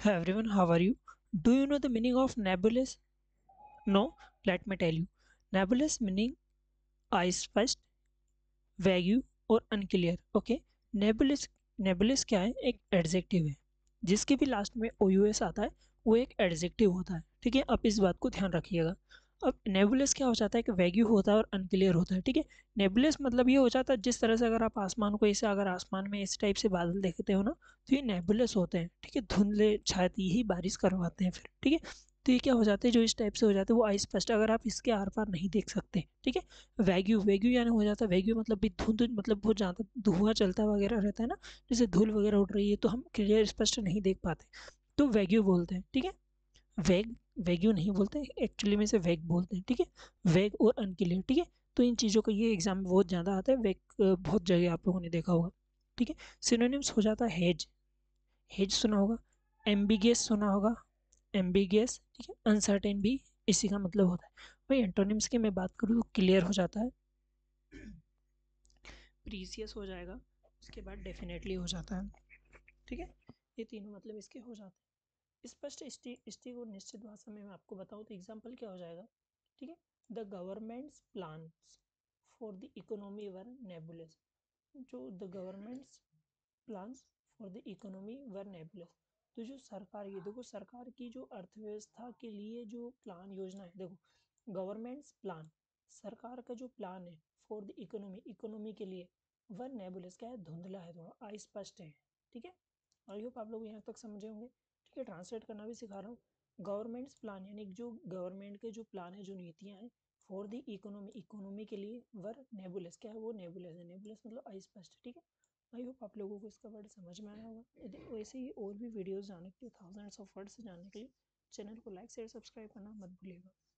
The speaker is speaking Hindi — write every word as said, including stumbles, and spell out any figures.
Hi everyone, how are you? Do you know the meaning of nebulous? No, let me tell you. Nebulous meaning अस्पष्ट, वैग्यू और अनक्लियर. ओके, नेबुलस नेबुलस क्या है? एक एडजेक्टिव है जिसके भी लास्ट में ओ यू एस आता है. वो एक एडजेक्टिव होता है. ठीक है, अब इस बात को ध्यान रखिएगा. अब नेबुलस क्या हो जाता है कि वैग्यू होता है और अनक्लियर होता है. ठीक है, नेबुलस मतलब ये हो जाता है जिस तरह से अगर आप आसमान को ऐसे अगर आसमान में इस टाइप से बादल देखते हो ना, तो ये नेबुलस होते हैं. ठीक है, धुंधले छाया ही बारिश करवाते हैं फिर. ठीक है, तो ये क्या हो जाते हैं जो इस टाइप से हो जाते हैं वो अस्पष्ट, अगर आप इसके आर पार नहीं देख सकते. ठीक है, वैग्यू वैग्यू यानी हो जाता है, वैग्यू मतलब भी धुंध, मतलब बहुत ज़्यादा धुआं चलता वगैरह रहता है ना, जैसे धूल वगैरह उड़ रही है तो हम क्लियर स्पष्ट नहीं देख पाते, तो वैग्यू बोलते हैं. ठीक है, वैग वैग्यू नहीं बोलते, एक्चुअली में से वैग बोलते हैं. ठीक है, वैग और अनक्लियर. ठीक है, तो इन चीज़ों का ये एग्जाम में बहुत ज़्यादा आता है. वैग बहुत जगह आप लोगों ने देखा होगा. ठीक है, सिनोनिम्स हो जाता है हेज. हेज सुना होगा, एम्बिगियस सुना होगा, एम्बिगियस. ठीक है, अनसर्टेन भी इसी का मतलब होता है. भाई एंटोनिम्स की मैं बात करूँ तो क्लियर हो जाता है, प्रीसियस हो जाएगा, उसके बाद डेफिनेटली हो जाता है. ठीक है, ये तीनों मतलब इसके हो जाते हैं. स्पष्ट स्टिक और निश्चित भाषा में मैं आपको बताऊँ तो एग्जाम्पल क्या हो जाएगा. ठीक है, the government's plan for the economy were nebulous. जो the government's plans for the economy were nebulous, तो जो सरकार, ये देखो सरकार की जो अर्थव्यवस्था के लिए जो प्लान योजना है, देखो गवर्नमेंट्स प्लान, सरकार का जो प्लान है फॉर द इकोनॉमी, इकोनॉमी के लिए, वह नेबुलस क्या है, धुंधला है, थोड़ा अस्पष्ट है. ठीक है, आई होप आप लोग यहाँ तक समझे होंगे. ठीक है, ट्रांसलेट करना भी सिखा रहा हूँ. गवर्नमेंट्स प्लान यानी जो गवर्नमेंट के जो प्लान है, जो नीतियाँ हैं फॉर द इकोनॉमी, इकोनॉमी के लिए, वर नेबुलस क्या है, वो नेबुलस है. नेबुलस मतलब अस्पष्ट. ठीक है, आई होप आप लोगों को इसका वर्ड समझ में आया होगा. यदि वैसे ही और भी वीडियोस जानने के लिए, थाउजेंड्स ऑफ वर्ड्स जानने के लिए चैनल को लाइक शेयर सब्सक्राइब करना मत भूलिएगा.